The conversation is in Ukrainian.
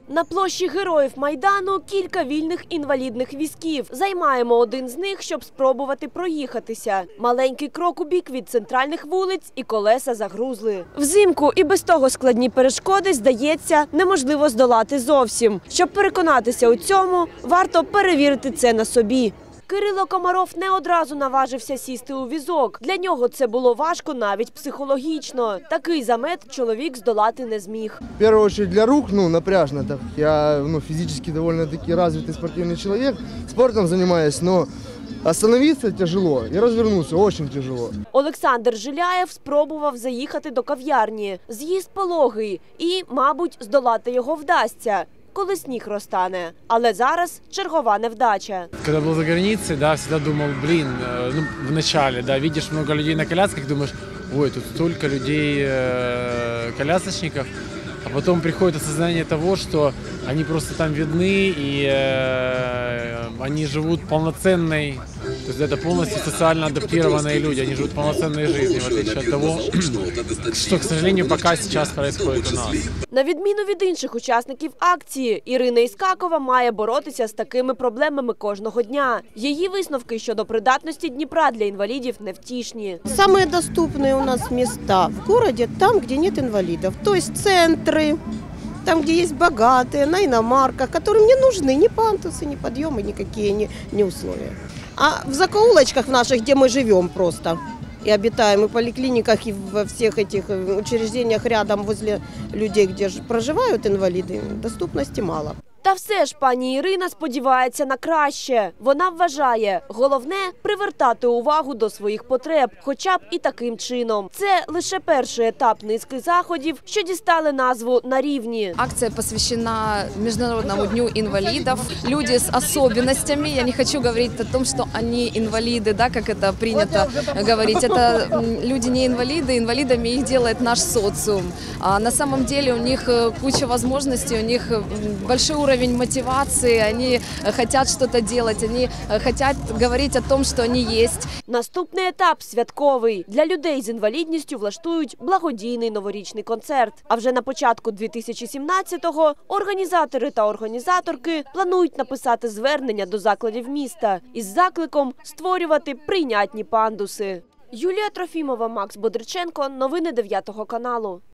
На площі Героїв Майдану кілька вільних інвалідних візків. Займаємо один з них, щоб спробувати проїхатися. Маленький крок у бік від центральних вулиць і колеса загрузли. Взимку і без того складні перешкоди, здається, неможливо здолати зовсім. Щоб переконатися у цьому, варто перевірити це на собі. Кирило Комаров не одразу наважився сісти у візок. Для нього це було важко навіть психологічно. Такий замет чоловік здолати не зміг. В первую очередь для рук, напряжно. Так я физически довольно-таки развитый спортивный человек, спортом занимаюсь, но остановиться тяжело и развернуться очень тяжело. Олександр Жиляєв спробував заїхати до кав'ярні. З'їзд пологий і, мабуть, здолати його вдасться, коли сніг розтане. Але зараз чергова невдача. Когда был за границей, всегда думал, в начале, видишь много людей на колясках, думаешь, ой, тут столько людей, колясочников, а потом приходит осознание того, что они просто там видны, и они живут полноценной, то есть это полностью социально адаптированные люди, они живут полноценной жизнью, в отличие от того, что, к сожалению, пока сейчас происходит у нас. На відміну від інших учасників акції, Ірина Іскакова має боротися з такими проблемами кожного дня. Її висновки щодо придатності Дніпра для інвалідів невтішні. Самые доступные у нас места в городе там, где нет инвалидов. То есть центры, там, где есть богатые, на иномарках, которым не нужны ни пандусы, ни подъемы, никакие не условия. А в закоулочках наших, где мы живем просто и обитаем, и в поликлиниках, и во всех этих учреждениях рядом возле людей, где проживают инвалиды, доступности мало. Та все ж пані Ірина сподівається на краще. Вона вважає, головне – привертати увагу до своїх потреб, хоча б і таким чином. Це лише перший етап низки заходів, що дістали назву «На рівні». Акция посвящена Международному дню инвалидов. Люди с особенностями, я не хочу говорить о том, что они инвалиды, как это принято говорить. Это люди не инвалиды, инвалидами их делает наш социум. А на самом деле у них куча возможностей, у них большой уровень мотивации, они хотят что-то делать, они хотят говорить о том, что они есть. Наступний етап – святковий. Для людей з інвалідністю влаштують благодійний новорічний концерт. А вже на початку 2017-го організатори та організаторки планують написати звернення до закладів міста із закликом створювати прийнятні пандуси. Юлія Трофімова, Макс Бодриченко. Новини 9 каналу.